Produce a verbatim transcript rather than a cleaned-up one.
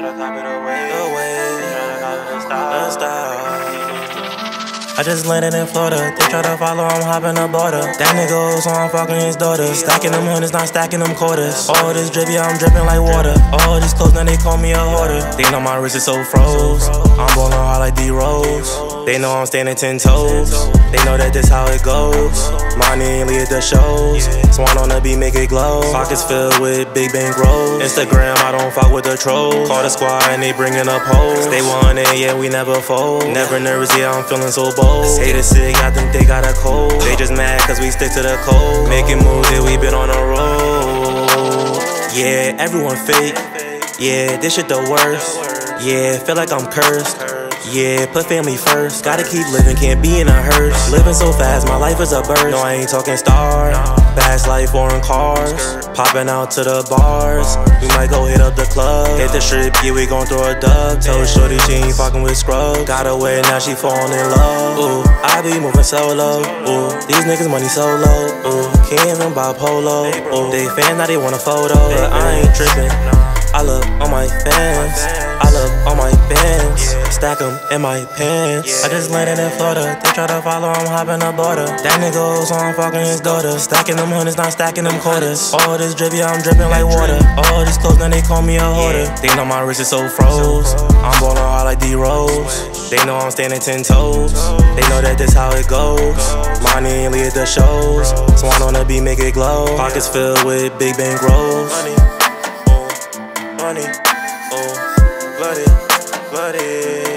tryna copy the way, the way, tryna copy the style, the style. I just landed in Florida. They try to follow, I'm hopping the border. That nigga old, so I'm fucking his daughter. Stacking them hundreds, not stacking them quarters. All this drip, yeah, I'm dripping like water. All these clothes, now they call me a hoarder. They know my wrist is so froze. I'm ballin' hard like D-Rose. They know I'm standing ten toes. They know that this how it goes. Money ain't lead the shows. Swan on the beat, make it glow. Pockets filled with big bank rolls. Instagram, I don't fuck with the trolls. Call the squad and they bringing up hoes. They want it, yeah, we never fold. Never nervous, yeah, I'm feeling so bold. Haters sick, I think they got a cold. They just mad cause we stick to the code. Making moves, yeah, we been on the road. Yeah, everyone fake. Yeah, this shit the worst. Yeah, feel like I'm cursed. Yeah, put family first. Gotta keep living, can't be in a hearse. Living so fast, my life is a burst. No, I ain't talking stars. Fast life, foreign cars. Popping out to the bars. We might go hit up the club. Hit the strip, yeah, we gon' throw a dub. Told shorty she ain't fucking with scrubs. Got away, now she falling in love. Ooh, I be moving solo. Ooh, these niggas money so low. Ooh, can't even buy polo. Ooh, they fan, now they want a photo. But I ain't tripping. I look on my fans. I look on my bands. Stack them in my pants. I just landed in Florida. They try to follow, I'm hopping the border. That nigga old, so I'm fucking his daughter. Stacking them hundreds, not stacking them quarters. All this drip, yeah, I'm dripping like water. All these clothes, now they call me a hoarder. They know my wrist is so froze. I'm ballin' hard like D-Rose. They know I'm standing ten toes. They know that this how it goes. Money ain't lead the shows. Swan on the beat, make it glow. Pockets filled with big bank rolls. Money, oh, bloody, bloody.